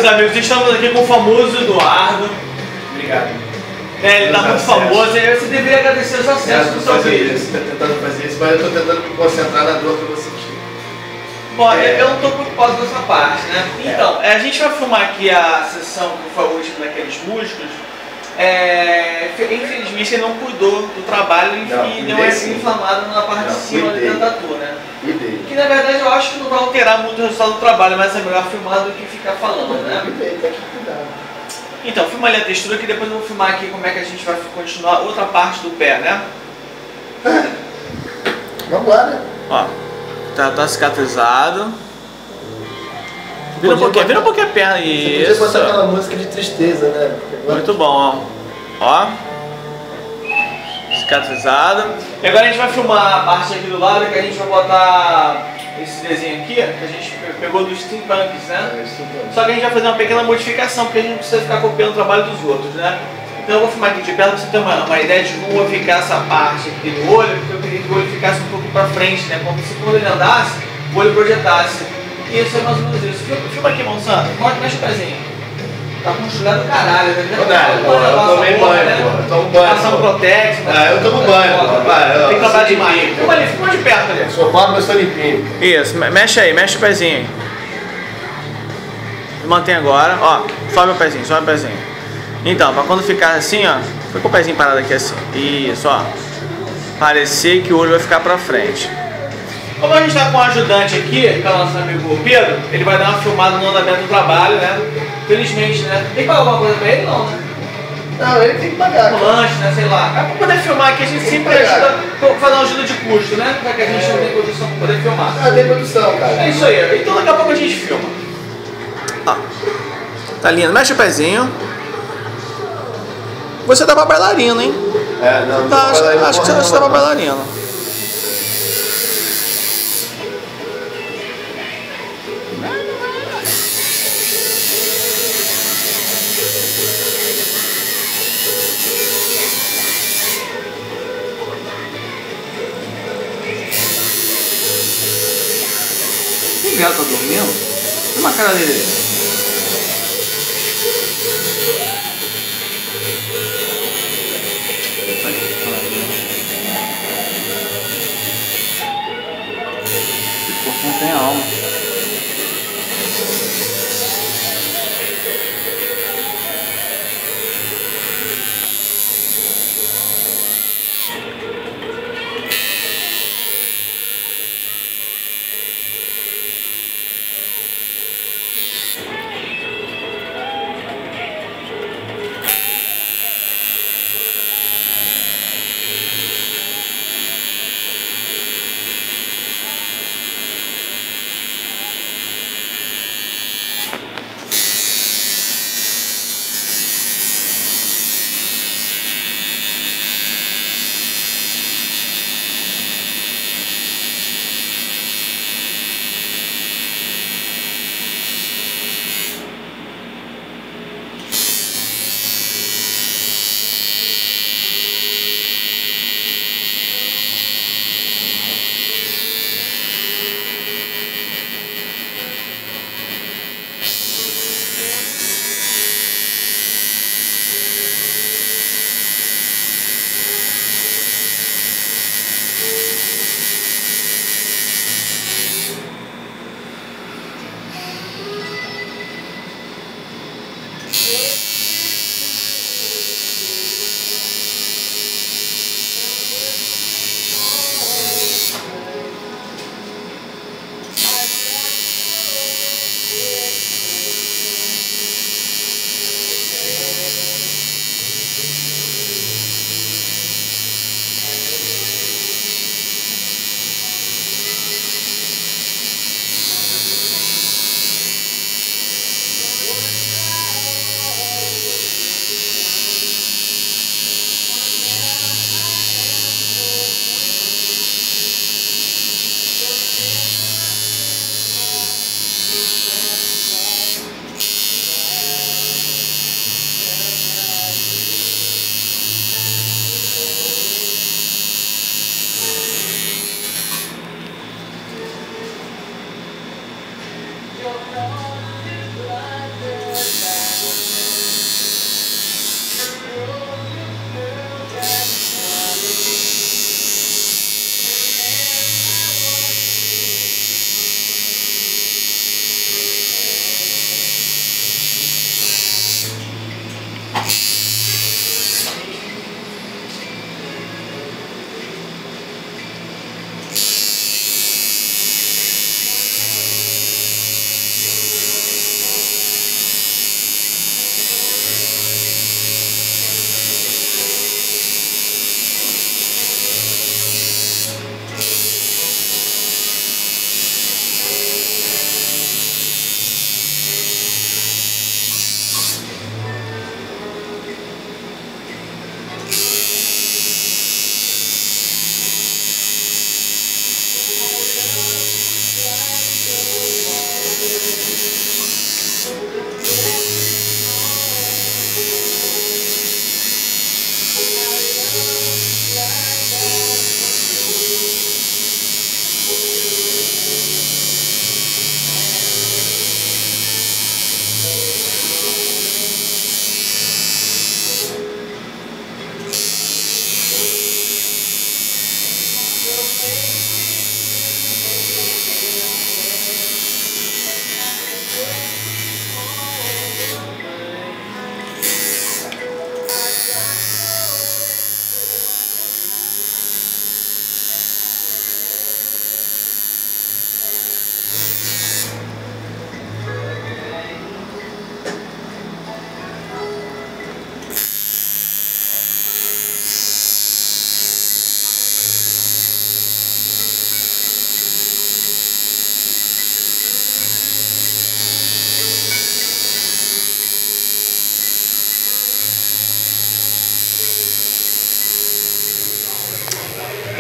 amigos, estamos aqui com o famoso Eduardo. Obrigado. Ele tá muito famoso, e você deveria agradecer os acessos do seu vídeo. Você tá tentando fazer isso, mas eu tô tentando me concentrar na dor que eu vou sentir. Bom, eu não tô preocupado com essa parte, né? Então, a gente vai filmar aqui a sessão que foi a última daqueles músculos. Infelizmente ele não cuidou do trabalho e deu uma inflamada na parte de cima da tatu, né? Que na verdade eu acho que não vai alterar muito o resultado do trabalho, mas é melhor filmar do que ficar falando, né? Tem que cuidar. Então, filma ali a textura que depois eu vou filmar aqui como é que a gente vai continuar outra parte do pé, né? Vamos lá, né? Ó, tá cicatrizado. Vira um pouquinho a perna, isso. Você podia botar aquela música de tristeza, né? Muito bom, ó. Cicatrizado. E agora a gente vai filmar a parte aqui do lado que a gente vai botar esse desenho aqui, que a gente pegou dos steampunks, né? Só que a gente vai fazer uma pequena modificação, porque a gente não precisa ficar copiando o trabalho dos outros, né? Então eu vou filmar aqui de perto pra você ter uma ideia de como vai ficar essa parte aqui do olho, porque eu queria que o olho ficasse um pouco pra frente, né? Como se quando ele andasse, o olho projetasse. E isso é mais ou menos isso. Filma aqui, Monsanto. Mexe o pezinho. Tá com chulé do caralho, né? Eu tomei banho, né? Eu tomo banho. Passando Protex. Eu tomo banho, Tem que trabalhar demais. Filma de perto ali. Sou pobre, mas sou limpinho. Isso, mexe aí, mexe o pezinho. Mantém agora, ó. Sobe o pezinho, sobe o pezinho. Então, pra quando ficar assim, ó. Fica com o pezinho parado aqui assim. Isso, ó. Parecer que o olho vai ficar pra frente. Como a gente está com um ajudante aqui, que é o nosso amigo Pedro, ele vai dar uma filmada no andamento do trabalho, né? Felizmente, né? Tem que pagar alguma coisa pra ele? Não, né? Não, ele tem que pagar. Um lanche, né? Sei lá. É pra poder filmar aqui, a gente sempre ajuda, fazer uma ajuda de custo, né? Já que a gente não tem produção pra poder filmar. Tem produção, cara. É isso aí. Então daqui a pouco a gente filma. Ó. Tá lindo. Mexe o pezinho. Você tá pra bailarino, hein? Não. Tá, acho que você tá pra bailarino. O gato tá dormindo? Olha uma cara dele. Esse corpo não tem alma.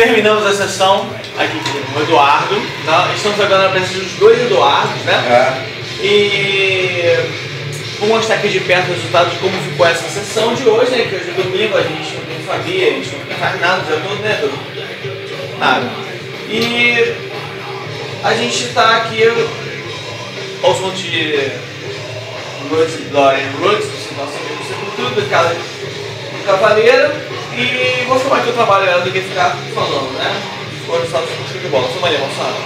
terminamos a sessão aqui com o Eduardo. Estamos agora na presença dos dois Eduardos, né? E vou mostrar aqui de perto o resultado de como ficou essa sessão de hoje, né? Que hoje é domingo, a gente não tem família, a gente não faz nada o dia todo, né, Edu? Nada. E a gente tá aqui ao som de Roots, Dorian Roots, nosso amigo Sepultura, do cara do Cavaleiro. E vou filmar aqui o trabalho dela do que ficar falando, né? Ficou no estado de de bola. Filma ali, moçada.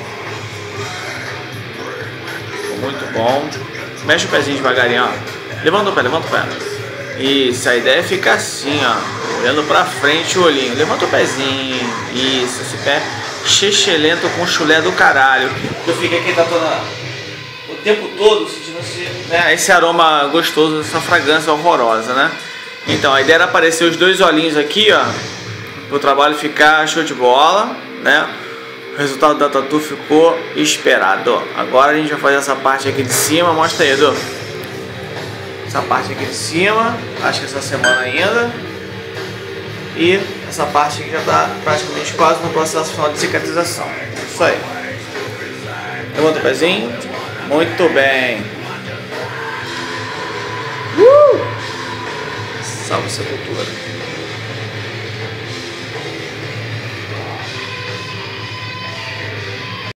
Muito bom. Mexe o pezinho devagarinho, ó. Levanta o pé, levanta o pé. Isso, a ideia é ficar assim, ó. Olhando pra frente o olhinho. Levanta o pezinho. Isso, esse pé chechelento com chulé do caralho. Eu fico aqui tá o tempo todo sentindo esse aroma gostoso, essa fragrância horrorosa, né? Então, a ideia era aparecer os dois olhinhos aqui, ó. Pro trabalho ficar show de bola, né? O resultado da tatu ficou esperado. Agora a gente vai fazer essa parte aqui de cima. Mostra aí, Edu. Essa parte aqui de cima. Acho que essa semana ainda. E essa parte aqui já tá praticamente quase no processo final de cicatrização. Isso aí. Levanta o pezinho. Muito bem. Salve Sepultura.